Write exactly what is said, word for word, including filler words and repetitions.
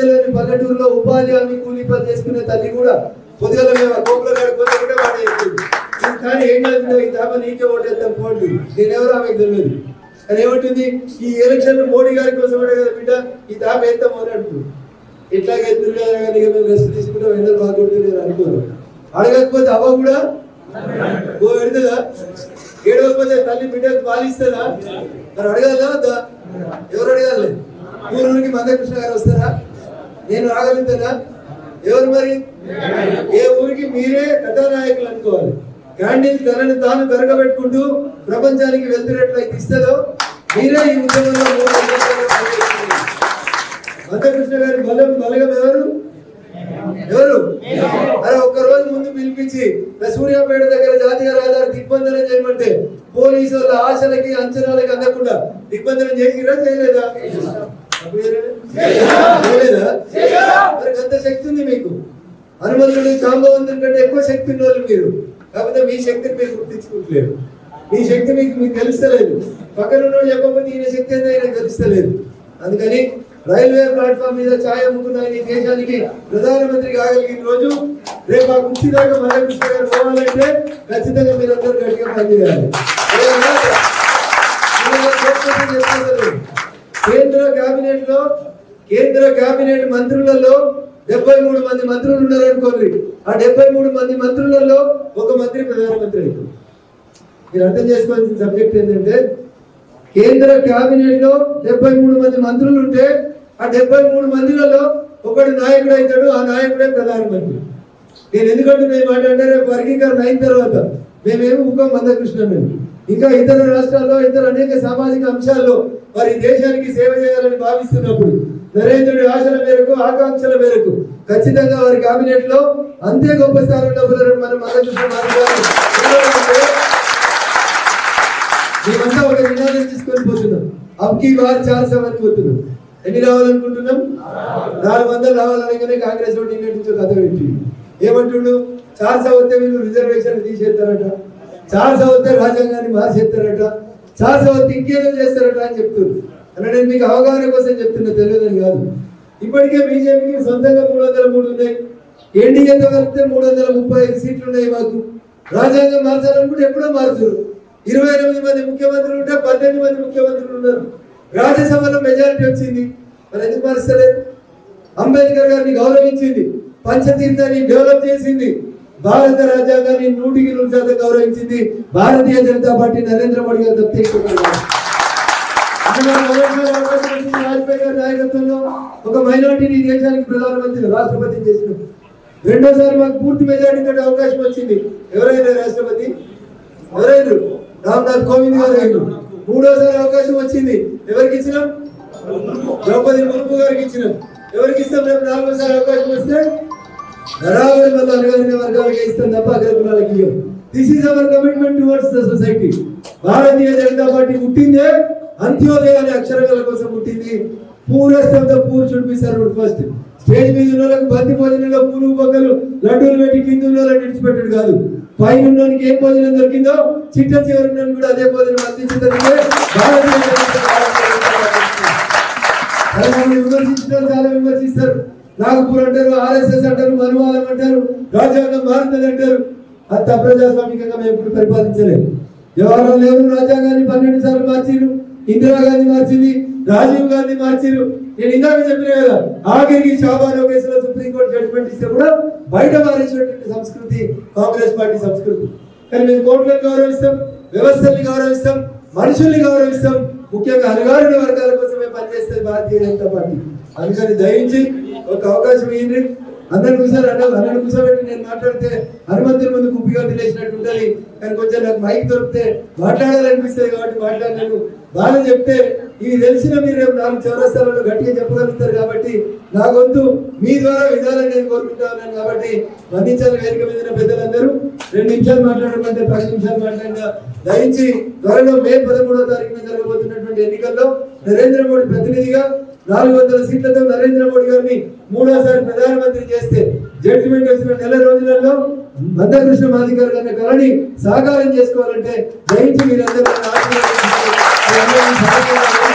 పల్లెటూరులో ఉపాధి హామీ కూలీ పని చేసుకునే తల్లి కూడా పొద్దుగల మేము కోపుల కాడిపోతే కూడా మాట చెప్తుంది. కానీ ఏం కాదు ఈ తాప నీకే ఓటేస్తాం పోటీ నేనెవరో ఆమెకు తెలియదు. కానీ ఏమంటుంది ఈ ఎలక్షన్ మోడీ గారి కోసం కదా బిడ్డ ఈ తాప వేస్తాము అని అంటుంది. ఇట్లాగే ఎత్తులు కదా కానీ మేము రెస్ట్ తీసుకుంటాం ఎందరూ బాగుంటుంది నేను అనుకోను. అడగకపోతే అవ్వ కూడా ఓ పెడుతుందా? ఏడవకపోతే తల్లి బిడ్డకు పాలిస్తుందా? మరి అడగాలా వద్దా? ఎవరు అడగాలి? ఊరికి మందకృష్ణ గారు వస్తారా? నేను రాగలుగుతానా? ఎవరు మరి? ఏ ఊరికి మీరే కథానాయకులు అనుకోవాలి. క్యాండిల్ తనని తాను పెరగబెట్టుకుంటూ ప్రపంచానికి వెళ్తున్నట్లయితే ఇస్తుందో మీరే ఈ ఉద్యమంలో మందకృష్ణ గారి బలం బలగం ఎవరు ఎవరు అరే ఒక్క రోజు ముందు పిలిపించి సూర్యాపేట దగ్గర జాతీయ రహదారి దిగ్బంధనం చేయమంటే పోలీసు వాళ్ళ ఆశలకి అంచనాలకి అందకుండా దిగ్బంధనం చేసిరా చేయలేదా? చేయలేదా? మరి అంత శక్తి ఉంది మీకు. హనుమంతుడు సాంబవంతుడి కంటే ఎక్కువ శక్తి ఉన్న వాళ్ళు మీరు. కాకపోతే మీ శక్తిని మీరు గుర్తించుకుంటలేరు. మీ శక్తి మీకు మీకు తెలుస్తలేదు. పక్కన ఉన్న చెప్పకపోతే ఈయన శక్తి అయితే ఆయన తెలుస్తలేదు. అందుకని రైల్వే ప్లాట్ఫామ్ మీద ఛాయ్ అమ్ముకున్న ఈ దేశానికి ప్రధానమంత్రి కాగలిగిన రోజు రేపు ఆ కుర్చీ దాకా మందకృష్ణ గారు పోవాలంటే ఖచ్చితంగా మీరందరూ గట్టిగా పనిచేయాలి. కేంద్ర కేబినెట్ లో కేంద్ర కేబినెట్ మంత్రులలో డెబ్బై మూడు మంది మంత్రులు ఉన్నారు అనుకోండి. ఆ డెబ్బై మూడు మంది మంత్రులలో ఒక మంత్రి ప్రధానమంత్రి అవుతుంది. మీరు అర్థం చేసుకోవాల్సిన సబ్జెక్ట్ ఏంటంటే కేంద్ర కేబినెట్ లో డెబ్బై మూడు మంది మంత్రులు ఉంటే ఆ డెబ్బై మూడు మందిలలో ఒకటి నాయకుడు అవుతాడు. ఆ నాయకుడే ప్రధానమంత్రి. నేను ఎందుకంటే మేము మాట్లాడే రేపు వర్గీకరణ అయిన తర్వాత మేమేమి ఊకం మందకృష్ణ మేము ఇంకా ఇతర రాష్ట్రాల్లో ఇతర అనేక సామాజిక అంశాల్లో వారి దేశానికి సేవ చేయాలని భావిస్తున్నప్పుడు నరేంద్రుడి ఆశల మేరకు ఆకాంక్షల మేరకు ఖచ్చితంగా వారి కేబినెట్ లో అంతే గొప్ప స్థానంలో మనం మందకృష్ణ మేమంతా ఒక నినాదం తీసుకొని పోతున్నాం. అబ్కి బార్ చార్ సవన్ పోతున్నాం. ఎన్ని రావాలనుకుంటున్నాం? నాలుగు వందలు రావాలనగానే కాంగ్రెస్ నుంచి కథ పెట్టి ఏమంటుండు? చార్ సవతే వీళ్ళు రిజర్వేషన్ తీసేస్తారట, చార్ సవతే రాజ్యాంగాన్ని మార్చేస్తారట, చార్ సవతే ఇంకేదో చేస్తారట అని చెప్తున్నారు. అన్న నేను మీకు అవగాహన కోసం చెప్తున్నా, తెలియదని కాదు. ఇప్పటికే బీజేపీకి సొంతంగా మూడు వందల మూడు ఉన్నాయి. ఎన్డీఏతో కలిపితే మూడు వందల ముప్పై ఐదు సీట్లు ఉన్నాయి. మాకు రాజ్యాంగం మార్చాలనుకుంటే ఎప్పుడో మారుతారు. ఇరవై ఎనిమిది మంది ముఖ్యమంత్రులు ఉంటే పద్దెనిమిది మంది ముఖ్యమంత్రులు ఉన్నారు. రాజ్యసభలో మెజారిటీ వచ్చింది. మరి ఎందుకు మారుస్తలేదు? అంబేద్కర్ గారిని గౌరవించింది, పంచతీర్థాన్ని డెవలప్ చేసింది, భారత రాజ్యాంగాన్ని నూటికి నూరు శాతం గౌరవించింది భారతీయ జనతా పార్టీ నరేంద్ర మోడీ గారు తప్పితే వాజ్పేయి గారి నాయకత్వంలో ఒక మైనార్టీని దేశానికి ప్రధానమంత్రి రాష్ట్రపతి చేసిన రెండోసారి మాకు పూర్తి మెజారిటీ తోటి అవకాశం వచ్చింది. ఎవరైనా రాష్ట్రపతి ఎవరైనా రామ్నాథ్ కోవింద్ గారు అయిన మూడోసారి అవకాశం వచ్చింది. ఎవరికి ఇచ్చినాం? ద్రౌపది ముర్ము గారికి ఇచ్చినాం. ఎవరికి ఇస్తాం? రేపు నాలుగోసారి అవకాశం వస్తే బరాబర్ వల్ల అనగారిన వర్గాలకి ఇస్తాం తప్ప అగ్రకులాలకి ఇవ్వం. This is our commitment towards the society. Bharatiya Janata party పుట్టిందే అంత్యోదయ అనే అక్షరాల కోసం పుట్టింది. Poorest of the poor should be served first. Stage మీద ఉన్న వాళ్ళకి బంతి భోజనంలో పూలు బొక్కలు లడ్డూలు పెట్టి కింద ఉన్న వాళ్ళని విడిచిపెట్టడు కాదు. పైన ఉన్నోనికి ఏం భోజనం దొరికిందో చిట్ట చివరి ఉన్న కూడా అదే భోజనం అందించడానికి భారతీయ జనతా పార్టీ విమర్శించడం చాలా విమర్శిస్తారు. నాగపూర్ అంటారు, ఆర్ఎస్ఎస్ అంటారు, మనువాదం అంటారు, రాజ్యాంగం మారుతుంది అంటారు. అంత అప్రజాస్వామికంగా మేము ఎప్పుడు పరిపాలించలేదు. జవహర్లాల్ నెహ్రూ రాజ్యాంగాన్ని పన్నెండు సార్లు మార్చిరు, ఇందిరాగాంధీ మార్చింది, రాజీవ్ గాంధీ మార్చిరు. నేను ఇందాక చెప్పిన కదా ఆఖరికి షాబానో కేసులో సుప్రీంకోర్టు జడ్జిమెంట్ ఇస్తే కూడా బయట మారేసినటువంటి సంస్కృతి కాంగ్రెస్ పార్టీ సంస్కృతి. కానీ మేము కోర్టులను గౌరవిస్తాం, వ్యవస్థల్ని గౌరవిస్తాం, మనుషుల్ని గౌరవిస్తాం. ముఖ్యంగా అణగారిన వర్గాల కోసమే పనిచేస్తుంది భారతీయ జనతా పార్టీ. అందుకని దయించి ఒక అవకాశం ఇయ్యండి. అందరు కూర్చొని అన్న అన్నను కూర్చోబెట్టి నేను మాట్లాడితే హనుమంతుని ముందు కుప్పిగా తెలిసినట్టు ఉంటుంది. కానీ కొంచెం నాకు మైక్ దొరికితే మాట్లాడాలనిపిస్తుంది కాబట్టి మాట్లాడలేను. బాగా చెప్తే ఇవి తెలిసిన మీరు రేపు నాలుగు చౌరస్తాలలో గట్టిగా చెప్పగలుగుతారు. కాబట్టి నా గొంతు మీ ద్వారా విధానం నేను కోరుకుంటా ఉన్నాను. కాబట్టి వందించాలి వేదిక మీద పెద్దలందరూ. రెండు నిమిషాలు మాట్లాడమంటే పది నిమిషాలు మాట్లాడినా దయించి త్వరలో మే పదమూడవ తారీఖున జరగబోతున్నటువంటి ఎన్నికల్లో నరేంద్ర మోడీ ప్రతినిధిగా నాలుగు వందల సీట్లతో నరేంద్ర మోడీ గారిని మూడోసారి ప్రధానమంత్రి చేస్తే జడ్జిమెంట్ వచ్చిన నెల రోజులలో మందకృష్ణ మాదిగర్ గారి కళని సాకారం చేసుకోవాలంటే దయించి మీరందరూ